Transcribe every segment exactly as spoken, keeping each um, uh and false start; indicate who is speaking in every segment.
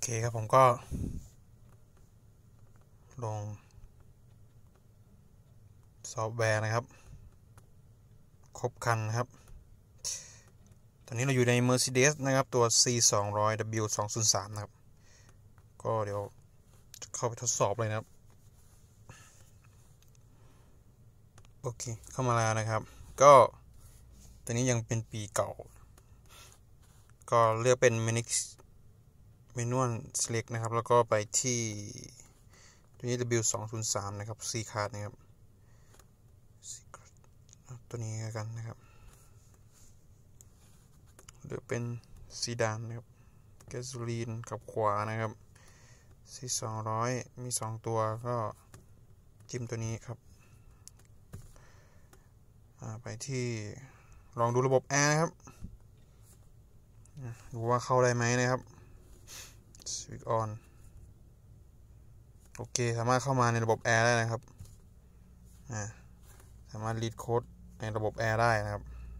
Speaker 1: เคครับผมก็ลงซอฟต์แวร์นะครับครบคันนะครับตอนนี้เราอยู่ใน Mercedes นะครับตัว ซี สองร้อย ดับเบิลยู สองศูนย์สาม นะครับก็เดี๋ยวเข้าไปทดสอบเลยนะครับโอเคเข้ามาแล้วนะครับก็ตัวนี้ยังเป็นปีเก่าก็เลือกเป็น Manual Select นะครับแล้วก็ไปที่ตัวนี้ ดับเบิลยู สองศูนย์สาม นะครับ C card นะครับตัวนี้กันนะครับหรือเป็นซีดานนะครับแก๊สโซลีนกับขวานะครับ ซี สองร้อย มีสองตัวก็จิ้มตัวนี้ครับไปที่ลองดูระบบแอร์นะครับดูว่าเข้าได้ไหมนะครับสวิตช์ออนโอเคสามารถเข้ามาในระบบแอร์ได้นะครับสามารถรีดโค้ดในระบบแอร์ได้นะครับ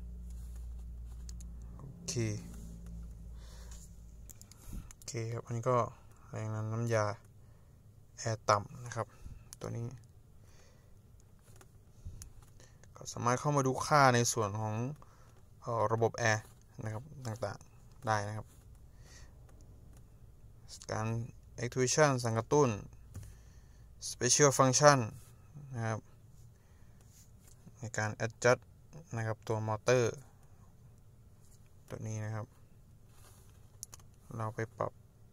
Speaker 1: โอเคโอเคครับอันนี้ก็แรงดันน้ำยาแอร์ต่ำนะครับตัวนี้ก็สามารถเข้ามาดูค่าในส่วนของระบบแอร์นะครับต่างๆได้นะครับการ actuation สั่งกระตุ้น special function นะครับในการ adjust นะครับตัวมอเตอร์ตัวนี้นะครับเราไปปรับ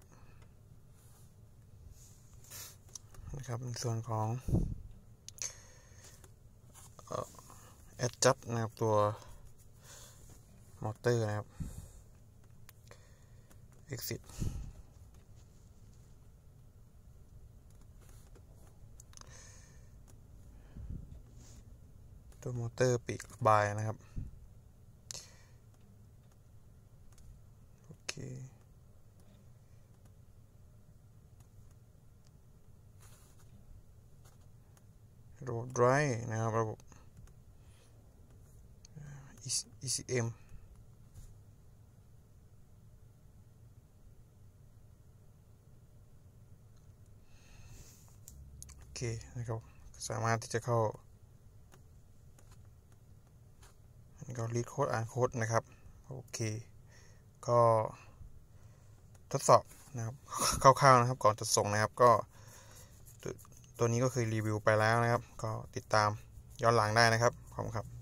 Speaker 1: นะครับในส่วนของเอ่อ adjust นะครับตัวมอเตอร์นะครับ exitตัวมอเตอร์ปีกระบายนะครับโอเคระบบ drive นะครับระบบ อี ซี เอ็ม โอเคนะครับสามารถที่จะเข้าอันนี้ก็รีดโค้ดอ่านโค้ดนะครับโอเคก็ทดสอบนะครับคร่าวๆนะครับก่อนจะส่งนะครับก็ตัวนี้ก็เคยรีวิวไปแล้วนะครับก็ติดตามย้อนหลังได้นะครับขอบคุณครับ